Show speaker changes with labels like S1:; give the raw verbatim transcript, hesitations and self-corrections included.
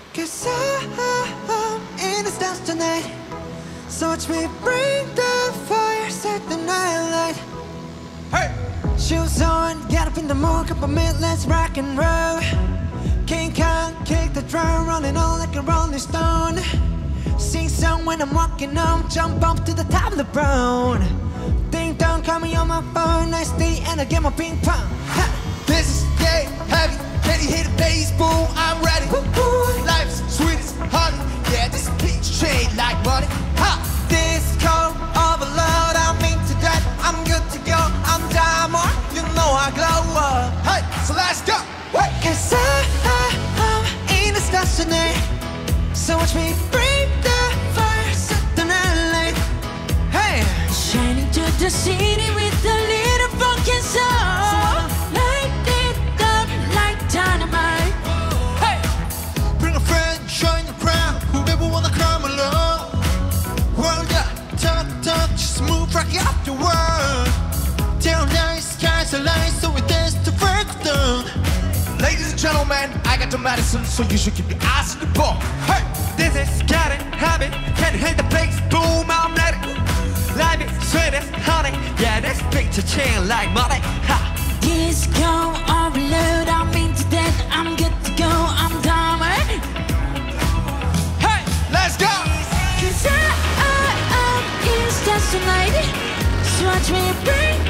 S1: Cause I'm in the stars tonight. So watch me bring the fire, set the night light. Hey! Shoes on, get up in the mood, cup of milk, let's rock and roll. King Kong, kick the drum, rolling on like a rolling stone. Sing song when I'm walking home, jump up to the top of the brown. Ding dong, call me on my phone, nice day, and I get my ping pong. Ha!
S2: This is gay, heavy, can you hear the bass? Boom, I'm ready. Woo-hoo. Life's sweet as honey, yeah, this peach trade like money. Ha!
S1: Disco overload, I'm into that, I'm good to go, I'm diamond, you know I glow up.
S2: Hey, so let's go. Wait.
S1: Cause I, I, I'm in the stars tonight. So watch me bring the fire, set the night light. Hey!
S3: Shining to the city with a little funky soul. Light it up like dynamite.
S2: Hey! Bring a friend, join the crowd, whoever wanna come along. World up, talk, talk, just move right off the world. Tell nice skies align, so we dance to break down. Ladies and gentlemen, I got the medicine, so you should keep your eyes on the ball. Hey!
S1: This is getting heavy, can't hit the place, boom, I'm ready. Life is sweet as honey, yeah, this picture chain like money. Ha!
S3: Disco overload, I'm into that, I'm good to go, I'm diamond.
S2: Hey, let's go!
S3: Cause I, I, I'm in the stars tonight. So watch me bring